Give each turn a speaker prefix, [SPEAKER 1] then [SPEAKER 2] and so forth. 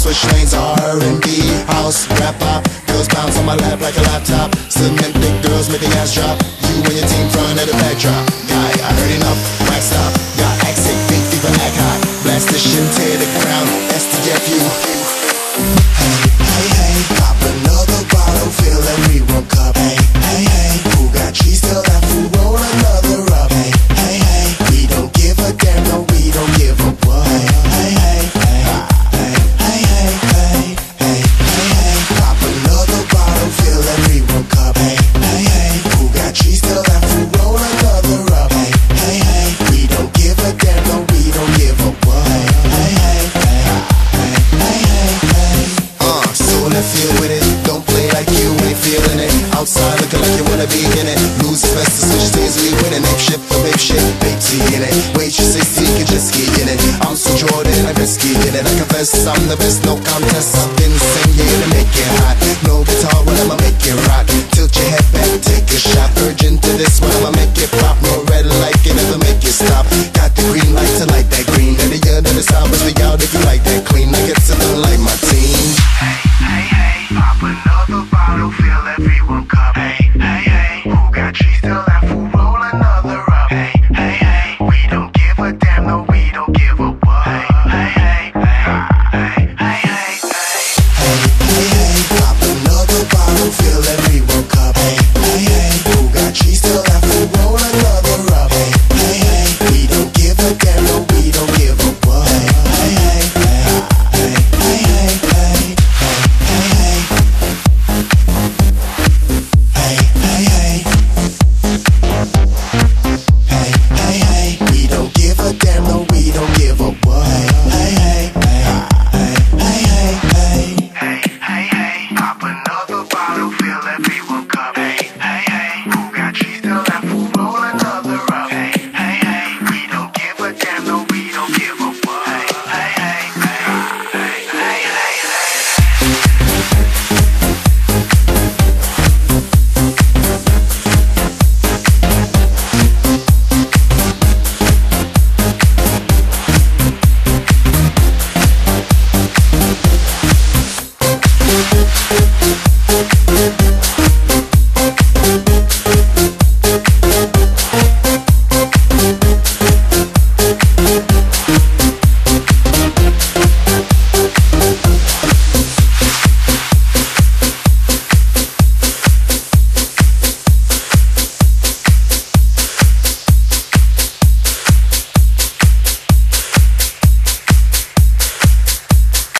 [SPEAKER 1] switch lanes, R&B, house, rap pop. Girls bounce on my lap like a laptop. Cement thick girls make the ass drop. You and your team front at the backdrop. Guy, I heard enough, wax stop. Got accent, big deeper, act hot. Blast the shit and tear the ground. STFU. Hey, hey, hey, pop another bottle, fill every one cup. Hey, hey, hey, who got cheese? Tell that fool roll another up. Hey, hey, hey, we don't give a damn, no, we don't give a what. Hey, hey, hey, hey, hey, hey, hey, hey, hey, hey, pop another bottle, fill every one cup. Hey, hey, hey, who got cheese? Tell that fool roll another up. Hey, hey, hey, we don't give a damn, no, we don't give a what. Hey, hey, hey, hey, hey, hey, hey. So let's feel with it. Don't play like you ain't feeling it. Outside looking like you wanna be in it. Lose fast, switch days, we winning. Ape shit for babe shit, big T in it. Waitress, AC, can just ski in it. I'm so Jordan, I'm risky in it. I confess I'm the best, no contest. I've been singing to make it hot.